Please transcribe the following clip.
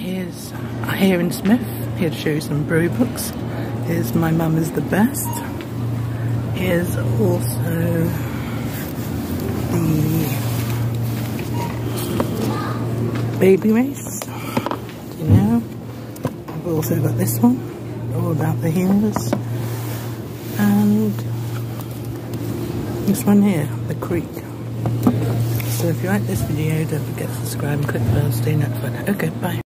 Here's Here in Smith. Here to show you some Bluey books. Here's My Mum is the Best. Here's also the Baby Race. You know, I've also got this one, all about the healers, and this one here, The Creek. So if you like this video, don't forget to subscribe and click the bell to stay notified. Okay, bye.